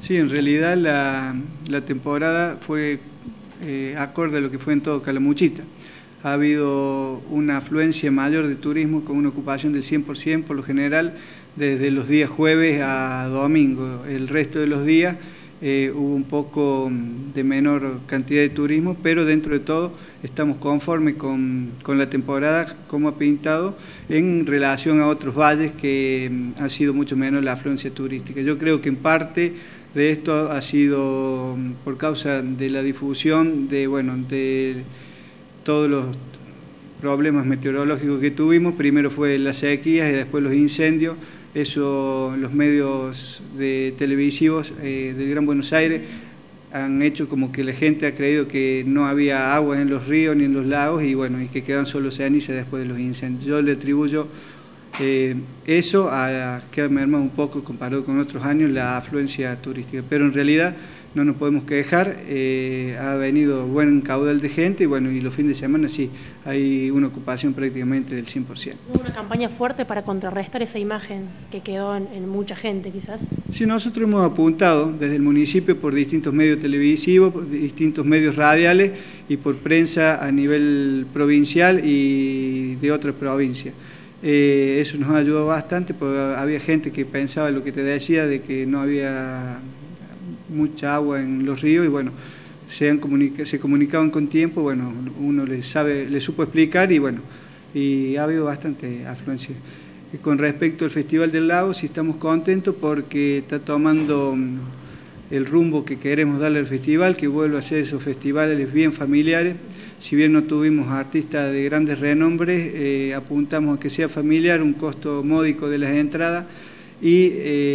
Sí, en realidad la temporada fue acorde a lo que fue en todo Calamuchita. Ha habido una afluencia mayor de turismo con una ocupación del 100% por lo general desde los días jueves a domingo. El resto de los días hubo un poco de menor cantidad de turismo, pero dentro de todo estamos conformes con la temporada como ha pintado en relación a otros valles que ha sido mucho menos la afluencia turística. Yo creo que en parte de esto ha sido por causa de la difusión de todos los problemas meteorológicos que tuvimos. Primero fue las sequías y después los incendios. Eso, los medios televisivos del Gran Buenos Aires han hecho como que la gente ha creído que no había agua en los ríos ni en los lagos y que quedan solo cenizas después de los incendios. Yo le atribuyo eso a que ha mermado un poco comparado con otros años la afluencia turística, pero en realidad no nos podemos quejar. Ha venido buen caudal de gente y los fines de semana sí, hay una ocupación prácticamente del 100%. ¿Hubo una campaña fuerte para contrarrestar esa imagen que quedó en mucha gente quizás? Sí, nosotros hemos apuntado desde el municipio por distintos medios televisivos, por distintos medios radiales y por prensa a nivel provincial y de otras provincias. Eso nos ha ayudado bastante porque había gente que pensaba lo que te decía de que no había mucha agua en los ríos y se comunicaban con tiempo, uno le supo explicar y ha habido bastante afluencia. Y con respecto al Festival del Lago, sí estamos contentos porque está tomando el rumbo que queremos darle al festival, que vuelva a ser esos festivales bien familiares. Si bien no tuvimos artistas de grandes renombres, apuntamos a que sea familiar, un costo módico de las entradas y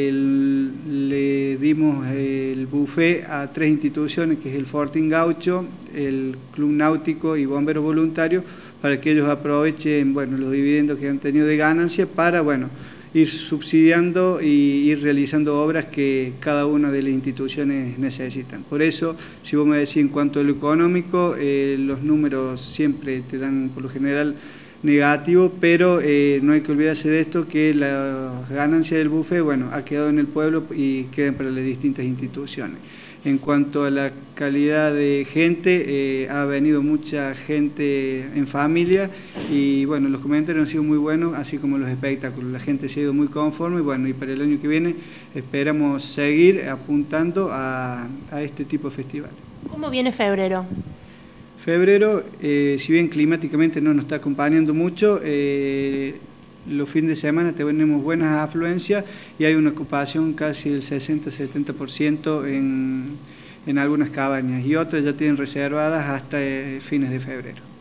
le dimos el buffet a 3 instituciones, que es el Fortín Gaucho, el Club Náutico y Bomberos Voluntarios, para que ellos aprovechen los dividendos que han tenido de ganancia para ir subsidiando y ir realizando obras que cada una de las instituciones necesitan. Por eso, si vos me decís en cuanto a lo económico, los números siempre te dan por lo general negativo, pero no hay que olvidarse de esto, que la ganancia del buffet ha quedado en el pueblo y quedan para las distintas instituciones. En cuanto a la calidad de gente, ha venido mucha gente en familia y los comentarios han sido muy buenos, así como los espectáculos. La gente se ha ido muy conforme y para el año que viene esperamos seguir apuntando a este tipo de festivales. ¿Cómo viene febrero? Febrero, si bien climáticamente no nos está acompañando mucho, los fines de semana tenemos buenas afluencias y hay una ocupación casi del 60-70% en algunas cabañas y otras ya tienen reservadas hasta fines de febrero.